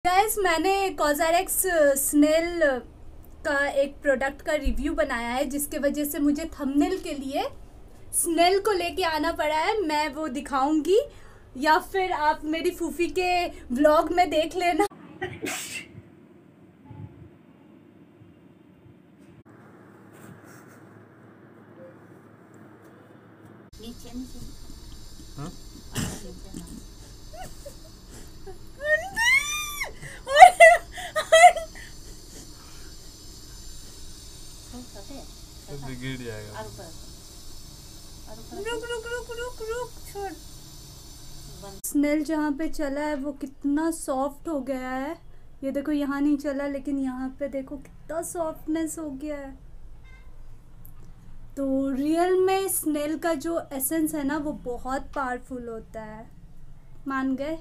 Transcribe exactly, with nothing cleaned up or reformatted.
Guys, मैंने कॉज़ारेक्स snail का एक प्रोडक्ट का रिव्यू बनाया है, जिसके वजह से मुझे थंबनेल के लिए स्नेल को लेके आना पड़ा है। मैं वो दिखाऊंगी या फिर आप मेरी फूफी के व्लॉग में देख लेना। नीचे नीचे हाँ? गिर जाएगा। रुक रुक रुक रुक रुक छोड़। स्नेल जहाँ पे चला है वो कितना सॉफ्ट हो गया है। ये देखो, यहाँ नहीं चला लेकिन यहाँ पे देखो कितना सॉफ्टनेस हो गया है। तो रियल में स्नेल का जो एसेंस है ना, वो बहुत पावरफुल होता है। मान गए?